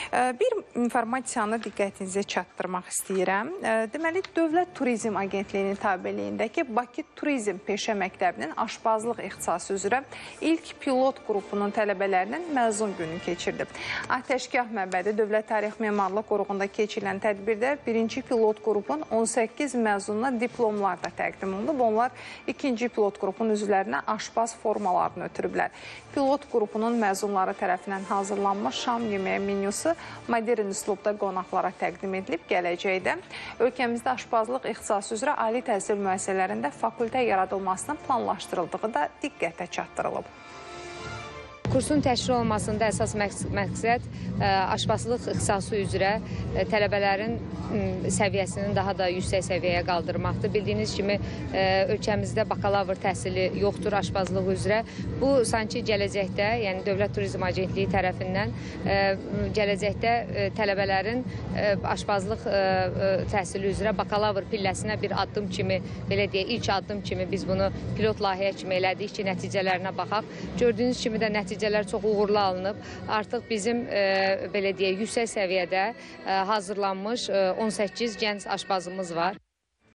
Bir informasiyanı diqqətinizə çatdırmaq istəyirəm. Deməli, Dövlət Turizm Agentliyinin tabeliyindəki Bakı Turizm Peşə Məktəbinin aşbazlıq ixtisası üzrə ilk pilot qrupunun tələbələrinin məzun günü keçirdi. Atəşgah məbədi Dövlət Tarix Memarlıq Qoruğunda keçirilən tədbirdə birinci pilot qrupun 18 məzununa diplomlar da təqdim olunub. Onlar ikinci pilot qrupun üzvlərinə aşbaz formalarını ötürüblər. Pilot qrupunun məzunları tərəfindən hazırlanmış şam yeməyi menyusu modern üslubda qonaqlara təqdim edilib. Gələcəkdə ölkəmizdə aşbazlıq ixtisası üzrə ali təhsil müəssisələrində fakültə yaradılmasının planlaşdırıldığı da diqqətə çatdırılıb. Kursun təşkil olunmasında əsas məqsəd aşbazlıq ixtisası üzrə tələbələrin səviyyəsinin daha da yüksək səviyyəyə qaldırmaqdır. Bildiyiniz kimi ölkəmizdə bakalavr təhsili yoxdur aşbazlıq üzrə. Bu sanki gələcəkdə, yəni Dövlət Turizm Agentliyi tərəfindən gələcəkdə tələbələrin aşbazlıq təhsili üzrə bakalavr pilləsinə bir addım kimi, belə deyək, ilk addım kimi biz bunu pilot layihə kimi elədik ki, nəticələrinə baxaq. Gördüyünüz kimi də nəticələr çox uğurlu alınıb. Artıq bizim belə deyək, yüksək səviyyədə hazırlanmış 18 gənc aşbazımız var.